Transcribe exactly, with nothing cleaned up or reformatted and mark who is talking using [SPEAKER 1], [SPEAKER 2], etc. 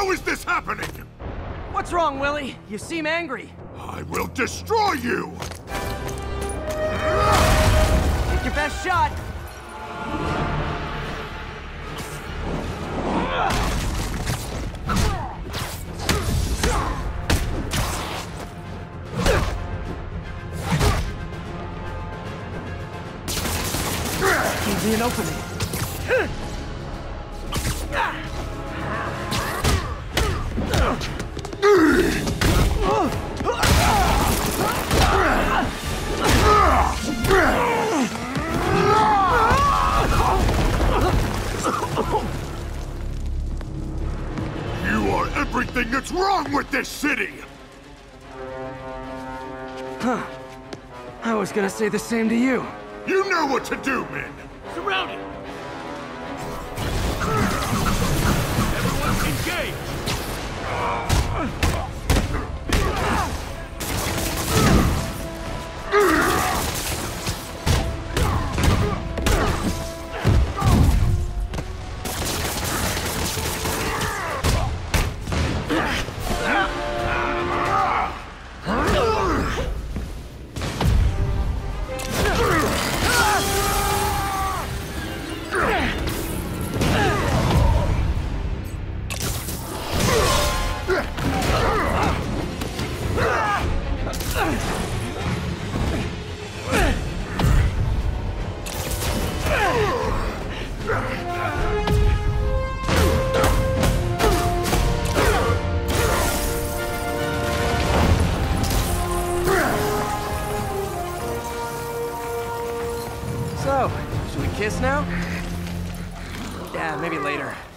[SPEAKER 1] How is this happening?
[SPEAKER 2] What's wrong, Willie? You seem angry.
[SPEAKER 1] I will destroy you!
[SPEAKER 2] Take your best shot. Give me an opening.
[SPEAKER 1] You are everything that's wrong with this city!
[SPEAKER 2] Huh. I was gonna say the same to you.
[SPEAKER 1] You know what to do, men!
[SPEAKER 3] Surround it! Everyone engage!
[SPEAKER 2] So, should we kiss now? Yeah, maybe later.